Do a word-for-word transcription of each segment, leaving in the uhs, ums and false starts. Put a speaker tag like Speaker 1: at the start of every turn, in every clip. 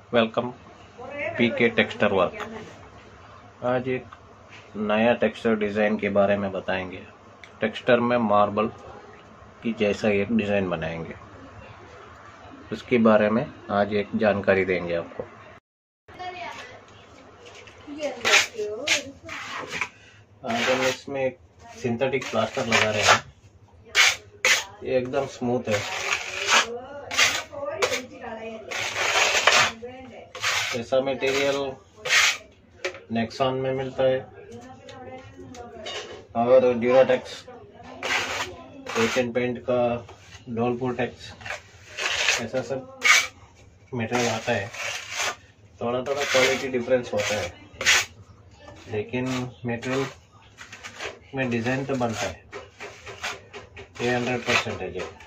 Speaker 1: Welcome P K texture work. आज एक नया टेक्सचर डिज़ाइन के बारे में बताएंगे। टेक्सचर में मार्बल की जैसा एक डिज़ाइन बनाएंगे, उसके बारे में आज एक जानकारी देंगे आपको। आज हम इसमें एक सिंथेटिक प्लास्टर लगा रहे हैं। ये एकदम स्मूथ है। ऐसा मटेरियल नेक्सॉन में मिलता है और ड्यूराटेक्स, एशियन पेंट का डोलपुर टेक्स, ऐसा सब मटेरियल आता है। थोड़ा थोड़ा क्वालिटी डिफरेंस होता है, लेकिन मटेरियल में डिज़ाइन तो बनता है। ये हंड्रेड परसेंट है। ये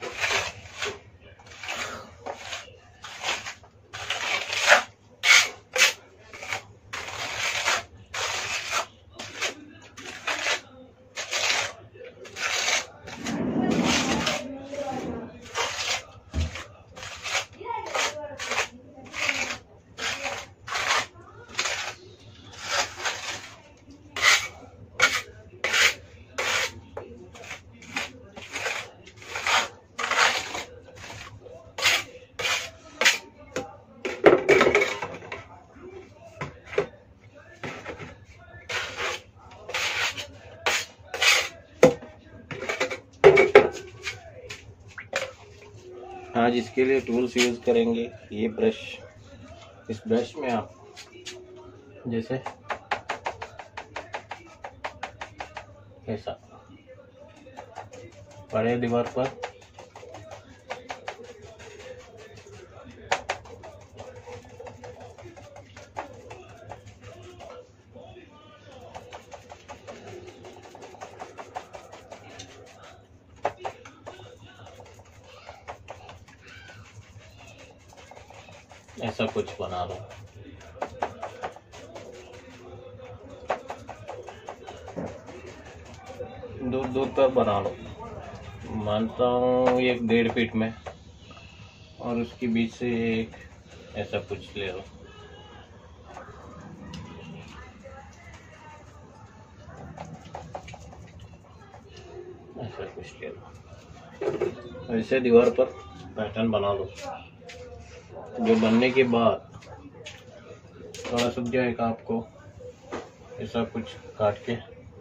Speaker 1: आज इसके लिए टूल्स यूज करेंगे। ये ब्रश, इस ब्रश में आप जैसे ऐसा बड़े दीवार पर ऐसा कुछ बना लो। दूर दूर पर बना लो। मानता हूँ एक डेढ़ फीट में, और उसके बीच से एक ऐसा कुछ ले लो। ऐसा कुछ ले लो। ऐसे दीवार पर पैटर्न बना लो। जो बनने के बाद थोड़ा सूख जाएगा, आपको ऐसा कुछ काट के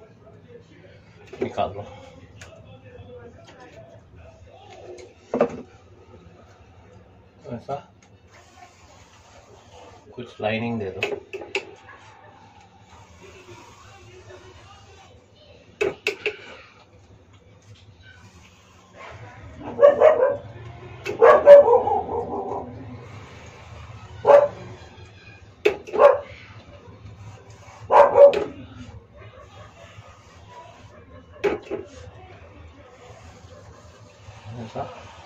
Speaker 1: निकाल लो। ऐसा कुछ लाइनिंग दे दो। ऐसा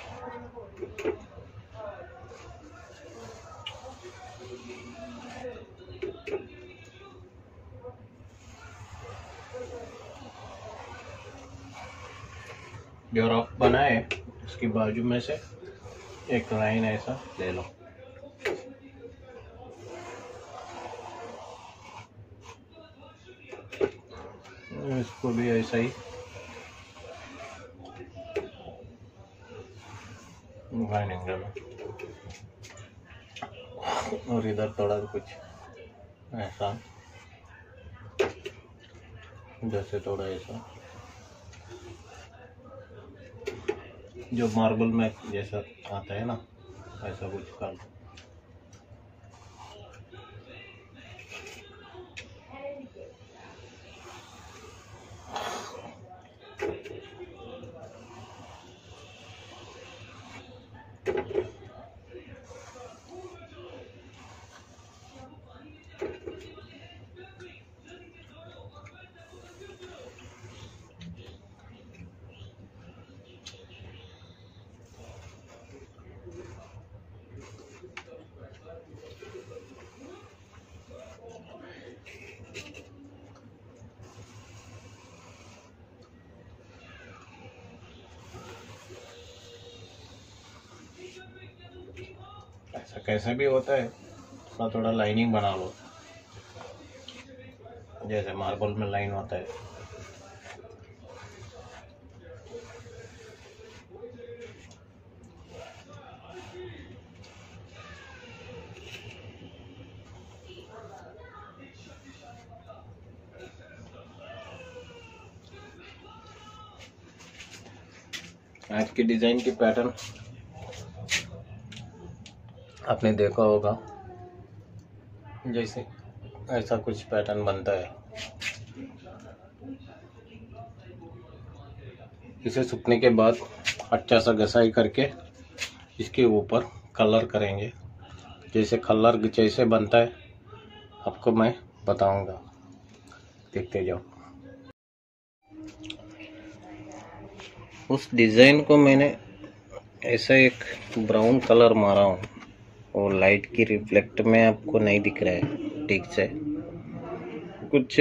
Speaker 1: जो रॉक बना है, उसकी बाजू में से एक लाइन ऐसा ले लो। इसको भी ऐसा ही लाइनिंग डालो, और इधर थोड़ा कुछ ऐसा, जैसे थोड़ा ऐसा जो मार्बल में जैसा आता है ना, ऐसा कुछ कर लो। ऐसा कैसे भी होता है, थोड़ा थोड़ा लाइनिंग बना लो, जैसे मार्बल में लाइन होता है। आज की डिजाइन की पैटर्न आपने देखा होगा, जैसे ऐसा कुछ पैटर्न बनता है। इसे सूखने के बाद अच्छा सा घसाई करके इसके ऊपर कलर करेंगे। जैसे कलर जैसे बनता है आपको मैं बताऊंगा, देखते जाओ। उस डिज़ाइन को मैंने ऐसा एक ब्राउन कलर मारा हूँ और लाइट की रिफ्लेक्ट में आपको नहीं दिख रहा है ठीक से। कुछ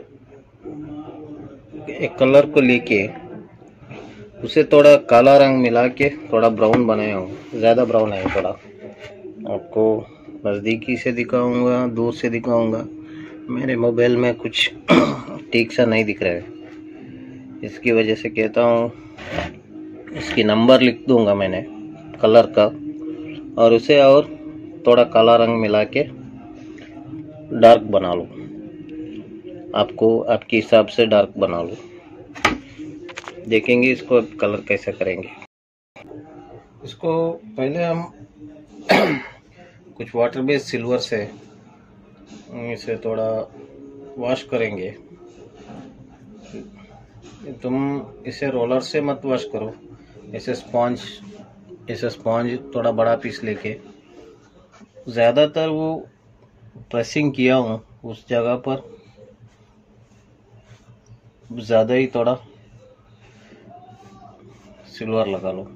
Speaker 1: एक कलर को लेके उसे थोड़ा काला रंग मिला के थोड़ा ब्राउन बनाया हूँ, ज़्यादा ब्राउन है थोड़ा। आपको नज़दीकी से दिखाऊंगा, दूर से दिखाऊंगा। मेरे मोबाइल में कुछ ठीक सा नहीं दिख रहा है, इसकी वजह से कहता हूँ। इसकी नंबर लिख दूंगा मैंने कलर का, और उसे और थोड़ा काला रंग मिला के डार्क बना लो। आपको आपके हिसाब से डार्क बना लो। देखेंगे इसको कलर कैसे करेंगे। इसको पहले हम कुछ वाटर बेस्ड सिल्वर से इसे थोड़ा वॉश करेंगे। तुम इसे रोलर से मत वॉश करो, ऐसे स्पॉन्ज ऐसे स्पॉन्ज थोड़ा बड़ा पीस लेके। ज़्यादातर वो प्रेसिंग किया हूँ उस जगह पर ज़्यादा ही थोड़ा सिल्वर लगा लो।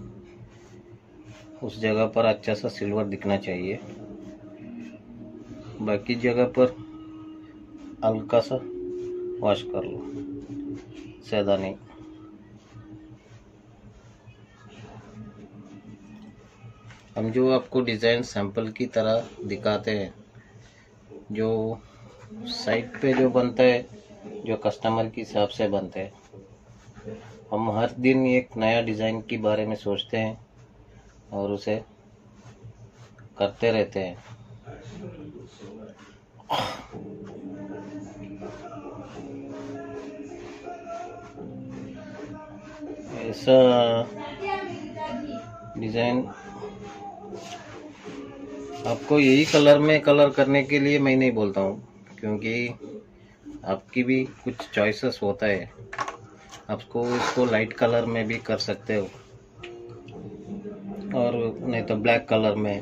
Speaker 1: उस जगह पर अच्छा सा सिल्वर दिखना चाहिए, बाकी जगह पर हल्का सा वॉश कर लो, ज़्यादा नहीं। हम जो आपको डिज़ाइन सैंपल की तरह दिखाते हैं, जो साइट पे जो बनता है, जो कस्टमर के हिसाब से बनते हैं। हम हर दिन एक नया डिज़ाइन के बारे में सोचते हैं और उसे करते रहते हैं। ऐसा डिज़ाइन आपको यही कलर में कलर करने के लिए मैं नहीं बोलता हूँ, क्योंकि आपकी भी कुछ चॉइसेस होता है। आपको इसको लाइट कलर में भी कर सकते हो और नहीं तो ब्लैक कलर में।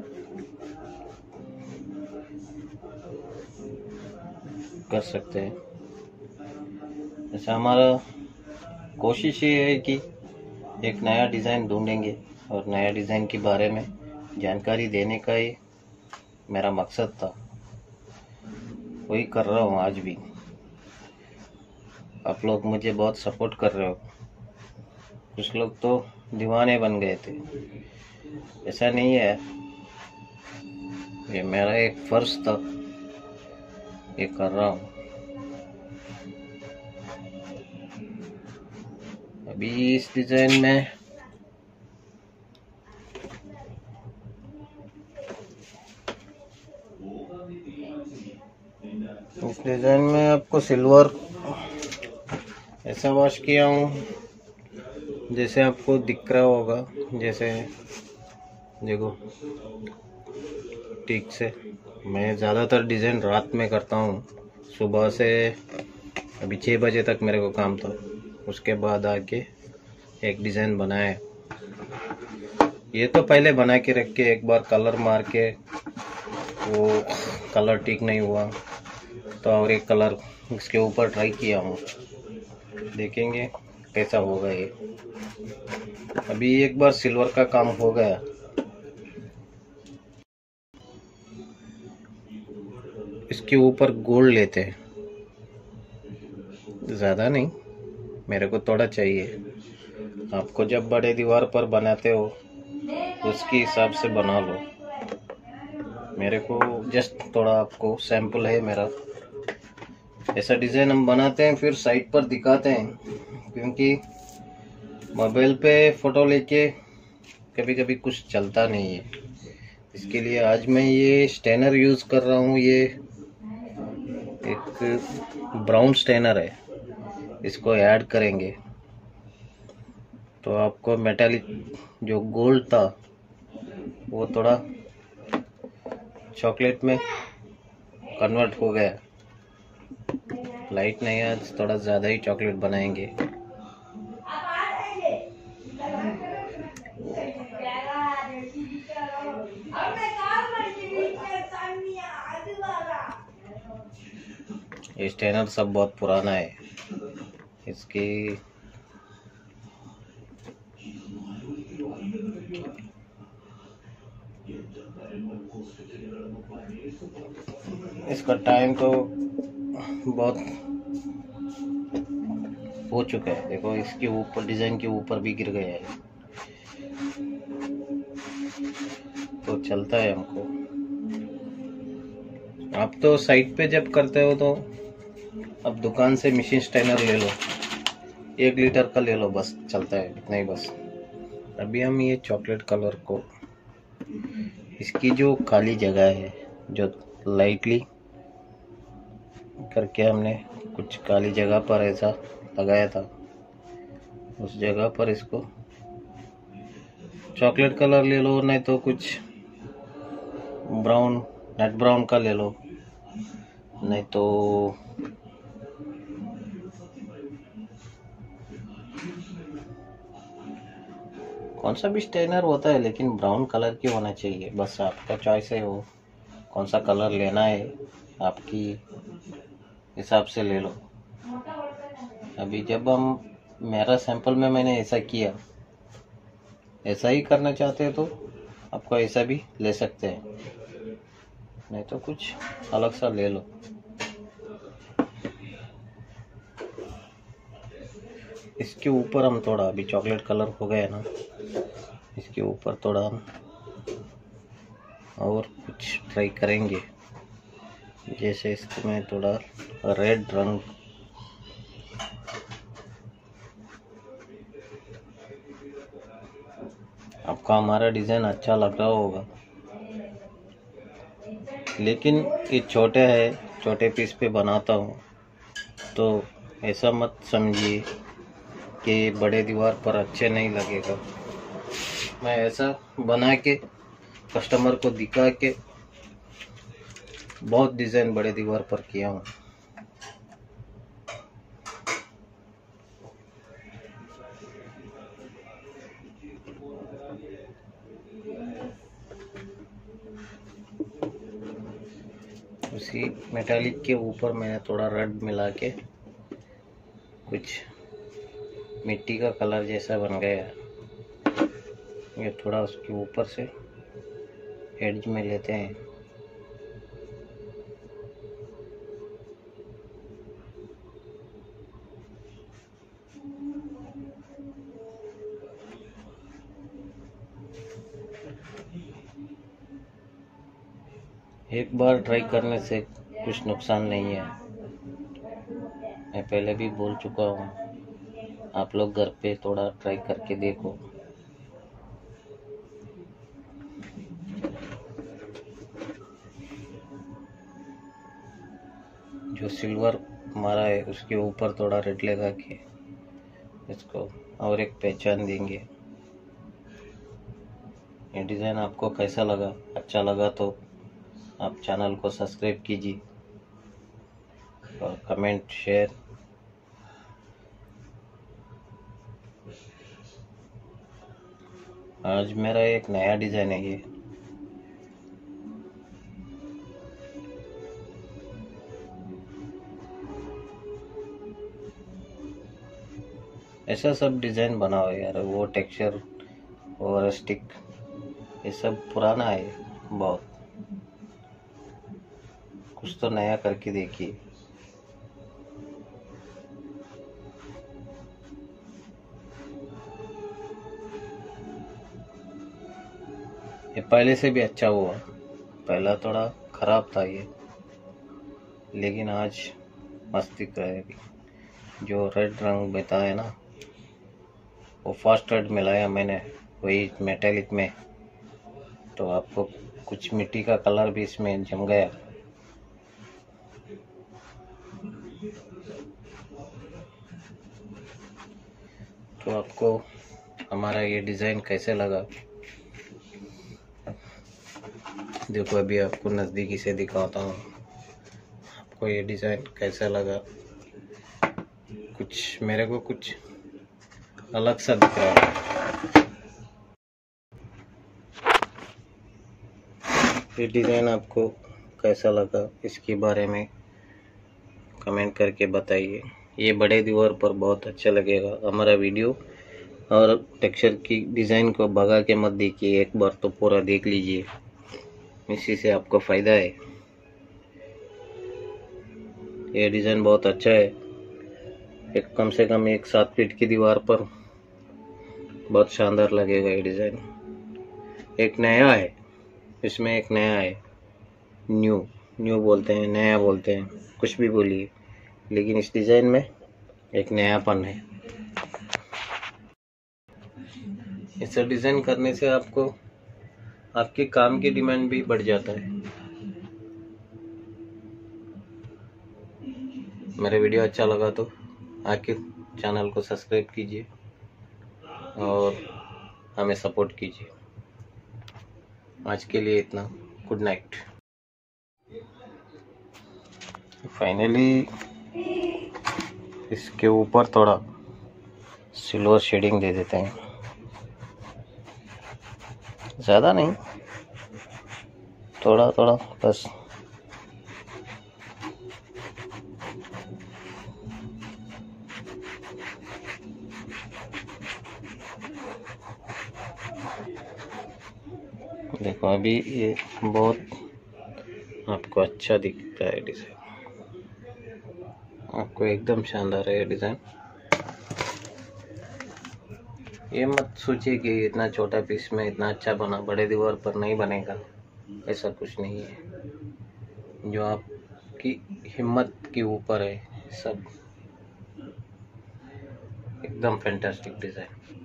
Speaker 1: कर सकते हैं। ऐसा हमारा कोशिश ये है कि एक नया डिज़ाइन ढूंढेंगे और नया डिज़ाइन के बारे में जानकारी देने का ही मेरा मकसद था। वही कर रहा हूँ आज भी। आप लोग मुझे बहुत सपोर्ट कर रहे हो। कुछ लोग तो दीवाने बन गए थे, ऐसा नहीं है। ये मेरा एक फर्ज था, ये कर रहा हूँ। अभी इस डिज़ाइन में इस डिज़ाइन में आपको सिल्वर ऐसा वॉश किया हूँ जैसे आपको दिख रहा होगा। जैसे देखो ठीक से। मैं ज़्यादातर डिज़ाइन रात में करता हूँ। सुबह से अभी छः बजे तक मेरे को काम था, उसके बाद आके एक डिज़ाइन बनाया। ये तो पहले बना के रख के एक बार कलर मार के वो कलर ठीक नहीं हुआ तो और एक कलर इसके ऊपर ट्राई किया हूँ। देखेंगे कैसा होगा ये। अभी एक बार सिल्वर का काम हो गया। इसके ऊपर गोल्ड लेते हैं, ज़्यादा नहीं, मेरे को थोड़ा चाहिए। आपको जब बड़े दीवार पर बनाते हो उसके हिसाब से बना लो। मेरे को जस्ट थोड़ा आपको सैंपल है मेरा। ऐसा डिज़ाइन हम बनाते हैं फिर साइट पर दिखाते हैं, क्योंकि मोबाइल पे फ़ोटो लेके कभी कभी कुछ चलता नहीं है। इसके लिए आज मैं ये स्टैनर यूज़ कर रहा हूँ। ये एक ब्राउन स्टैनर है, इसको ऐड करेंगे तो आपको मेटालिक जो गोल्ड था वो थोड़ा चॉकलेट में कन्वर्ट हो गया। लाइट नहीं है, आज थोड़ा ज़्यादा ही चॉकलेट बनाएंगे। ये स्टैनर सब बहुत पुराना है। इसकी इसका टाइम तो बहुत हो चुका है। देखो इसके ऊपर डिज़ाइन के ऊपर भी गिर गया है, तो चलता है हमको। आप तो साइट पे जब करते हो तो अब दुकान से मशीन स्टैनर ले लो, एक लीटर का ले लो, बस चलता है इतना ही बस। अभी हम ये चॉकलेट कलर को, इसकी जो काली जगह है जो लाइटली करके हमने कुछ काली जगह पर ऐसा लगाया था, उस जगह पर इसको चॉकलेट कलर ले लो, नहीं तो कुछ ब्राउन नट ब्राउन का ले लो, नहीं तो कौन सा भी स्टैनर होता है, लेकिन ब्राउन कलर की होना चाहिए। बस आपका चॉइस है, वो कौन सा कलर लेना है आपकी हिसाब से ले लो। अभी जब हम मेरा सैंपल में मैंने ऐसा किया, ऐसा ही करना चाहते हैं तो आपको ऐसा भी ले सकते हैं, नहीं तो कुछ अलग सा ले लो। इसके ऊपर हम थोड़ा, अभी चॉकलेट कलर हो गया ना, इसके ऊपर थोड़ा हम और कुछ ट्राई करेंगे। जैसे इसमें थोड़ा रेड रंग, आपको हमारा डिज़ाइन अच्छा लग रहा होगा, लेकिन ये छोटे है, छोटे पीस पे बनाता हूँ, तो ऐसा मत समझिए कि बड़े दीवार पर अच्छे नहीं लगेगा। मैं ऐसा बना के कस्टमर को दिखा के बहुत डिज़ाइन बड़े दीवार पर किया हूँ। उसी मेटालिक के ऊपर मैंने थोड़ा रेड मिला के कुछ मिट्टी का कलर जैसा बन गया। ये थोड़ा उसके ऊपर से एड्ज में लेते हैं। एक बार ट्राई करने से कुछ नुकसान नहीं है, मैं पहले भी बोल चुका हूँ। आप लोग घर पे थोड़ा ट्राई करके देखो। जो सिल्वर मारा है उसके ऊपर थोड़ा रेड लगा के इसको और एक पहचान देंगे। ये डिज़ाइन आपको कैसा लगा? अच्छा लगा तो आप चैनल को सब्सक्राइब कीजिए और कमेंट शेयर। आज मेरा एक नया डिज़ाइन है ये। ऐसा सब डिज़ाइन बनाओ यार। वो टेक्सचर और स्टिक ये सब पुराना है बहुत, कुछ तो नया करके देखिए। ये पहले से भी अच्छा हुआ, पहला थोड़ा ख़राब था ये, लेकिन आज मस्त दिख रहा है। अभी जो रेड रंग बताया ना, वो फर्स्ट रेड मिलाया मैंने वही मेटेलिक में, तो आपको कुछ मिट्टी का कलर भी इसमें जम गया। तो आपको हमारा ये डिज़ाइन कैसे लगा, देखो अभी आपको नज़दीकी से दिखाता हूँ आपको ये डिज़ाइन कैसा लगा। कुछ मेरे को कुछ अलग सा दिख रहा है। ये डिज़ाइन आपको कैसा लगा इसके बारे में कमेंट करके बताइए। ये बड़े दीवार पर बहुत अच्छा लगेगा हमारा वीडियो, और टेक्सचर की डिज़ाइन को भगा के मत देखिए, एक बार तो पूरा देख लीजिए, इसी से आपको फ़ायदा है। ये डिज़ाइन बहुत अच्छा है, एक कम से कम एक सात फीट की दीवार पर बहुत शानदार लगेगा ये डिज़ाइन। एक नया है इसमें, एक नया है, न्यू न्यू बोलते हैं, नया बोलते हैं, कुछ भी बोलिए, लेकिन इस डिज़ाइन में एक नयापन है। इसे डिज़ाइन करने से आपको आपके काम की डिमांड भी बढ़ जाता है। मेरा वीडियो अच्छा लगा तो आके चैनल को सब्सक्राइब कीजिए और हमें सपोर्ट कीजिए। आज के लिए इतना, गुड नाइट। फाइनली इसके ऊपर थोड़ा सिल्वर शेडिंग दे देते हैं, ज़्यादा नहीं, थोड़ा थोड़ा बस। देखो अभी ये बहुत आपको अच्छा दिखता है डिज़ाइन, आपको एकदम शानदार है ये डिज़ाइन। ये मत सोचिए कि इतना छोटा पीस में इतना अच्छा बना, बड़े दीवार पर नहीं बनेगा, ऐसा कुछ नहीं है। जो आपकी हिम्मत के ऊपर है सब, एकदम फैंटास्टिक डिज़ाइन।